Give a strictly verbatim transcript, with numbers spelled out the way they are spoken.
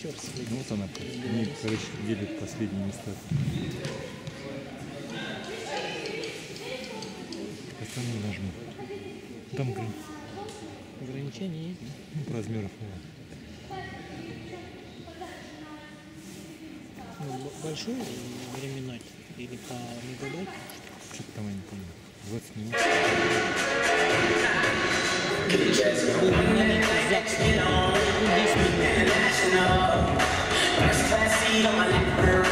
еще раз следить. Ну, вот она, они, короче, делят последние места. Остальные нажму. Там ограни... ограничения есть? Ну, по размеров. Ну, большой временной или по мегабайту? Что-то там я не помню. двадцать минут. десять минут.